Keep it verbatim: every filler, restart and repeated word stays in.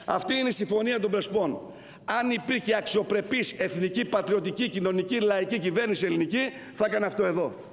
Αυτή είναι η συμφωνία των Πρεσπών. Αν υπήρχε αξιοπρεπής εθνική, πατριωτική, κοινωνική, λαϊκή κυβέρνηση ελληνική, θα έκανε αυτό εδώ.